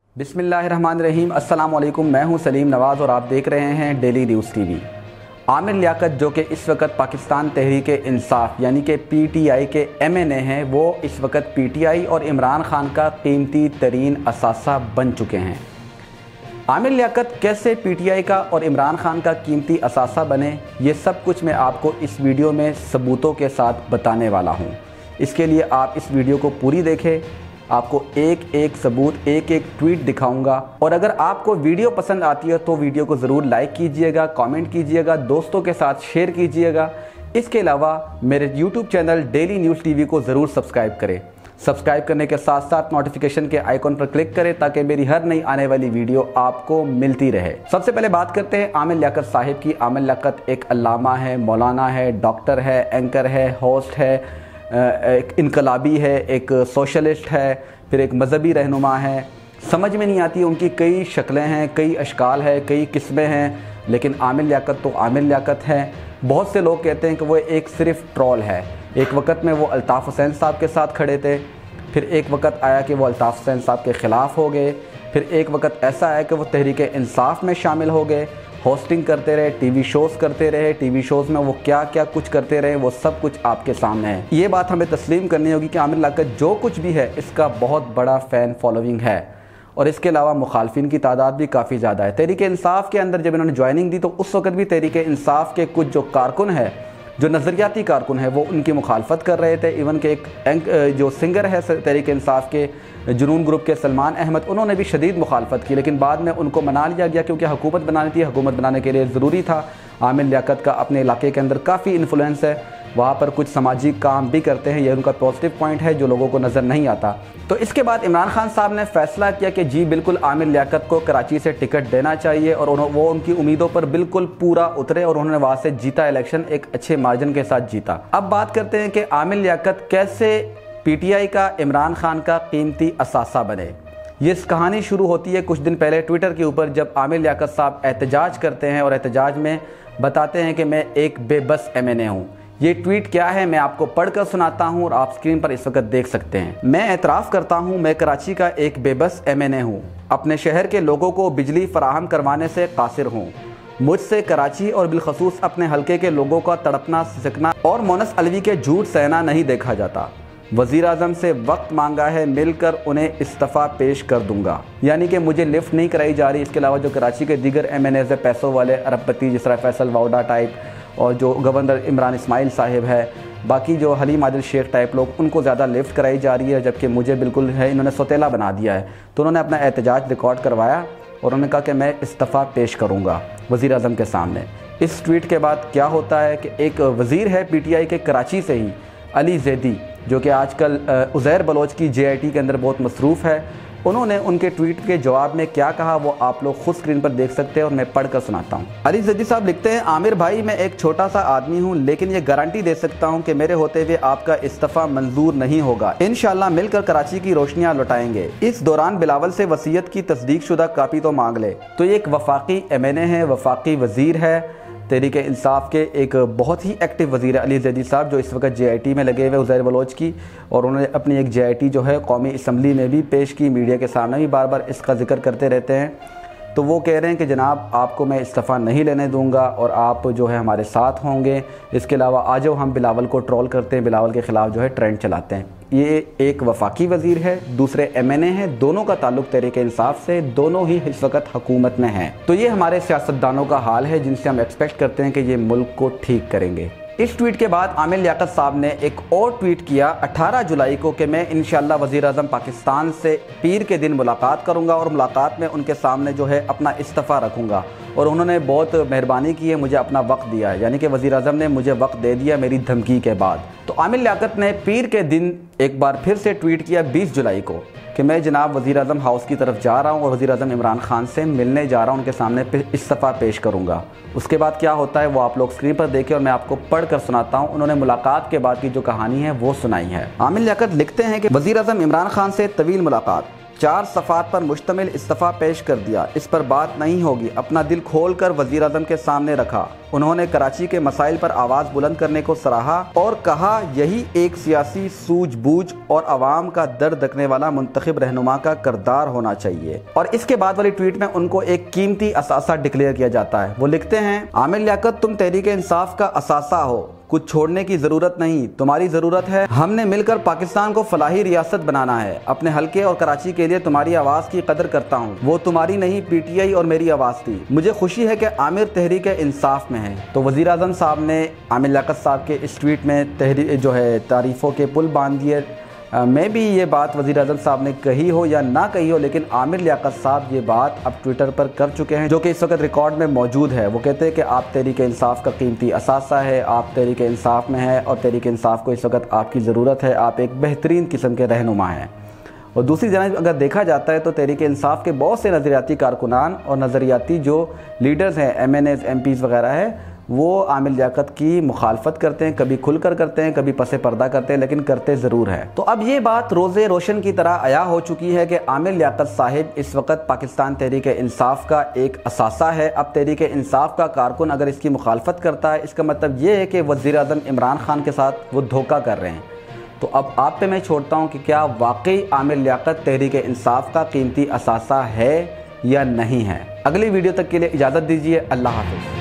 बिस्मिल्लाहिर्रहमानिर्रहीम। अस्सलाम वालेकुम। मैं हूं सलीम नवाज़ और आप देख रहे हैं daily news TV. Aamir Liyaquat जो कि इस वक्त पाकिस्तान तहरीक इंसाफ यानी कि पीटीआई के एमएनए हैं, वो इस वक्त पीटीआई और इमरान खान का कीमती तरीन असासा बन चुके हैं। आमिर लियाकत कैसे पीटीआई का और इमरान खान का कीमती असासा बने, ये सब कुछ मैं आपको इस वीडियो में सबूतों के साथ बताने वाला हूँ। इसके लिए आप इस वीडियो को पूरी देखें। आपको एक एक सबूत, एक एक ट्वीट दिखाऊंगा और अगर आपको वीडियो पसंद आती है तो वीडियो को ज़रूर लाइक कीजिएगा, कमेंट कीजिएगा, दोस्तों के साथ शेयर कीजिएगा। इसके अलावा मेरे YouTube channel daily news TV को ज़रूर सब्सक्राइब करें। सब्सक्राइब करने के साथ साथ नोटिफिकेशन के आइकॉन पर क्लिक करें ताकि मेरी हर नई आने वाली वीडियो आपको मिलती रहे। सबसे पहले बात करते हैं आमिर लियाकत साहिब की। आमिर लियाकत एक अल्लामा है, मौलाना है, डॉक्टर है, एंकर है, होस्ट है, एक इनकलाबी है, एक सोशलिस्ट है, फिर एक मज़हबी रहनुमा है। समझ में नहीं आती, उनकी कई शक्लें हैं, कई अशकाल है, कई किस्में हैं, लेकिन आमिर लियाकत तो आमिर लियाकत है। बहुत से लोग कहते हैं कि वो एक सिर्फ ट्रोल है। एक वक्त में वो अल्ताफ़ हुसैन साहब के साथ खड़े थे, फिर एक वक्त आया कि वो अल्ताफ़ हुसैन साहब के ख़िलाफ़ हो गए, फिर एक वक्त ऐसा आया कि वो तहरीक इंसाफ में शामिल हो गए, होस्टिंग करते रहे, टीवी शोज़ करते रहे। टीवी शोज़ में वो क्या क्या कुछ करते रहे, वो सब कुछ आपके सामने है। ये बात हमें तस्लीम करनी होगी कि आमिर लियाकत जो कुछ भी है, इसका बहुत बड़ा फ़ैन फॉलोइंग है और इसके अलावा मुखालफिन की तादाद भी काफ़ी ज़्यादा है। तहरीक इंसाफ के अंदर जब इन्होंने ज्वाइनिंग दी तो उस वक्त भी तहरीक इंसाफ के कुछ जो कारकुन है, जो नज़रियाती कारकुन है, वो उनकी मुखालफत कर रहे थे। इवन के एक जो सिंगर है तहरीक इंसाफ के जुनून ग्रुप के सलमान अहमद, उन्होंने भी शदीद मुखालफत की, लेकिन बाद में उनको मना लिया गया क्योंकि हुकूमत बनानी थी। हुकूमत बनाने के लिए ज़रूरी था। आमिर लियाकत का अपने इलाके के अंदर काफ़ी इन्फ्लुएंस है, वहाँ पर कुछ समाजी काम भी करते हैं। यह उनका पॉजिटिव पॉइंट है जो लोगों को नज़र नहीं आता। तो इसके बाद इमरान खान साहब ने फैसला किया कि जी बिल्कुल आमिर लियाकत को कराची से टिकट देना चाहिए और वो उनकी उम्मीदों पर बिल्कुल पूरा उतरे और उन्होंने वहाँ से जीता इलेक्शन, एक अच्छे मार्जिन के साथ जीता। अब बात करते हैं कि आमिर लियाकत कैसे पीटीआई का इमरान खान का कीमती असासा बने। ये कहानी शुरू होती है कुछ दिन पहले ट्विटर के ऊपर, जब आमिर लियाकत साहब एहतजाज करते हैं और एहतजाज में बताते हैं कि मैं एक बेबस एमएनए हूँ। ये ट्वीट क्या है मैं आपको पढ़कर सुनाता हूँ और आप स्क्रीन पर इस वक्त देख सकते हैं। मैं एतराफ़ करता हूँ मैं कराची का एक बेबस एमएनए हूँ। अपने शहर के लोगों को बिजली फराहम करवाने से कासिर हूँ। मुझसे कराची और बिलखसूस अपने हलके के लोगों का तड़पना, सिसकना और मोनस अलवी के झूठ सहना नहीं देखा जाता। वज़ीर आज़म से वक्त मांगा है, मिलकर उन्हें इस्तीफ़ा पेश कर दूंगा। यानी कि मुझे लिफ्ट नहीं कराई जा रही। इसके अलावा जो कराची के दीगर एमएनएज़ है, पैसों वाले अरबपति जिस तरह फैसल वाउडा टाइप और जो गवर्नर इमरान इस्माइल साहिब है, बाकी जो हलीम आदिल शेख टाइप लोग, उनको ज़्यादा लिफ्ट कराई जा रही है, जबकि मुझे बिल्कुल है इन्होंने सौतेला बना दिया है। तो उन्होंने अपना एहतजाज रिकॉर्ड करवाया और उन्होंने कहा कि मैं इस्तीफ़ा पेश करूँगा वज़ीर आज़म के सामने। इस ट्वीट के बाद क्या होता है कि एक वज़ीर है पीटीआई के कराची से ही, अली जैदी, जो कि आजकल उज़ैर बलोच की जेआईटी के अंदर बहुत मसरूफ़ है, उन्होंने उनके ट्वीट के जवाब में क्या कहा वो आप लोग खुद स्क्रीन पर देख सकते हैं और मैं पढ़कर सुनाता हूँ। अली जैदी साहब लिखते हैं, आमिर भाई मैं एक छोटा सा आदमी हूँ, लेकिन ये गारंटी दे सकता हूँ कि मेरे होते हुए आपका इस्तीफ़ा मंजूर नहीं होगा। इंशाल्लाह मिलकर कराची की रोशनियाँ लौटाएंगे। इस दौरान बिलावल से वसीयत की तस्दीक शुदा कापी तो मांग ले। तो ये एक वफाकी एमएनए है, वफाकी वज़ीर है तहरीक इंसाफ के, एक बहुत ही एक्टिव वज़ीर अली जैदी साहब, जो इस वक्त जेआईटी में लगे हुए उज़ैर बलोच की, और उन्होंने अपनी एक जेआईटी जो है कौमी असम्बली में भी पेश की, मीडिया के सामने भी बार बार इसका जिक्र करते रहते हैं। तो वो कह रहे हैं कि जनाब आपको मैं इस्तीफ़ा नहीं लेने दूंगा और आप जो है हमारे साथ होंगे। इसके अलावा आज हम बिलावल को ट्रोल करते हैं, बिलावल के ख़िलाफ़ जो है ट्रेंड चलाते हैं। ये एक वफाकी वज़ीर है, दूसरे एमएनए हैं, दोनों का ताल्लुक तहरीक इंसाफ से, दोनों ही इस वक्त हुकूमत में हैं। तो ये हमारे सियासतदानों का हाल है जिनसे हम एक्सपेक्ट करते हैं कि ये मुल्क को ठीक करेंगे। इस ट्वीट के बाद आमिर लियाकत साहब ने एक और ट्वीट किया 18 जुलाई को कि मैं इंशाल्लाह वज़ीर आज़म पाकिस्तान से पीर के दिन मुलाकात करूंगा और मुलाकात में उनके सामने जो है अपना इस्तीफ़ा रखूंगा और उन्होंने बहुत मेहरबानी की है, मुझे अपना वक्त दिया है। यानी कि वज़ीर आज़म ने मुझे वक्त दे दिया मेरी धमकी के बाद। तो आमिर लियाकत ने पीर के दिन एक बार फिर से ट्वीट किया 20 जुलाई को कि मैं जनाब वज़ीर आज़म हाउस की तरफ जा रहा हूँ और वज़ीर आज़म इमरान खान से मिलने जा रहा हूँ, उनके सामने इस्तीफ़ा पेश करूँगा। उसके बाद क्या होता है वो आप लोग स्क्रीन पर देखें और मैं आपको पढ़ कर सुनाता हूँ। उन्होंने मुलाकात के बाद की जो कहानी है वो सुनाई है। आमिर लियाकत लिखते हैं कि वज़ीर आज़म इमरान खान से तवील मुलाकात। 4 सफ़ात पर मुश्तमिल इस्तीफ़ा पेश कर दिया। इस पर बात नहीं होगी, अपना दिल खोल कर वज़ीर आज़म के सामने रखा। उन्होंने कराची के मसाइल पर आवाज़ बुलंद करने को सराहा और कहा यही एक सियासी सूझबूझ और आवाम का दर्द रखने वाला मुंतखब रहनुमा का किरदार होना चाहिए। और इसके बाद वाली ट्वीट में उनको एक कीमती असासा डिक्लेयर किया जाता है। वो लिखते हैं, आमिर लियाकत तुम तहरीक इंसाफ का असासा हो, कुछ छोड़ने की ज़रूरत नहीं, तुम्हारी ज़रूरत है हमने मिलकर पाकिस्तान को फलाही रियासत बनाना है। अपने हल्के और कराची के लिए तुम्हारी आवाज़ की कदर करता हूँ, वो तुम्हारी नहीं PTI और मेरी आवाज़ थी। मुझे खुशी है कि आमिर तहरीक इंसाफ में है। तो वज़ीर आज़म साहब ने आमिर लियाकत साहब के इस ट्वीट में तारीफ़ों के पुल बांध दिए। मैं भी ये बात वज़ीर आज़म साहब ने कही हो या ना कही हो, लेकिन आमिर लियाकत साहब ये बात अब ट्विटर पर कर चुके हैं, जो कि इस वक्त रिकॉर्ड में मौजूद है। वो कहते हैं कि आप तहरीक इंसाफ का कीमती असासा है, आप तहरीक इंसाफ में है और तहरीक इंसाफ को इस वक्त आपकी ज़रूरत है, आप एक बेहतरीन किस्म के रहनुमा हैं। और दूसरी जानिब अगर देखा जाता है तो तहरीक इंसाफ के बहुत से नज़रियाती कारकुनान और नज़रियाती जो लीडर्स हैं, MNAs MPs वगैरह है, वो आमिर लियाकत की मुखालफत करते हैं, कभी खुलकर करते हैं, कभी पसे पर्दा करते हैं, लेकिन करते ज़रूर हैं। तो अब ये बात रोज़े रोशन की तरह आया हो चुकी है कि आमिर लियाकत साहिब इस वक्त पाकिस्तान तहरीक इंसाफ का एक असासा है। अब तहरीक इंसाफ का कारकुन अगर इसकी मुखालफत करता है, इसका मतलब ये है कि वज़ीर आज़म इमरान खान के साथ वो धोखा कर रहे हैं। तो अब आप पे मैं छोड़ता हूँ कि क्या वाकई आमिर लियाकत तहरीक इंसाफ का कीमती असासा है या नहीं है। अगली वीडियो तक के लिए इजाज़त दीजिए। अल्लाह हाफ़िज़।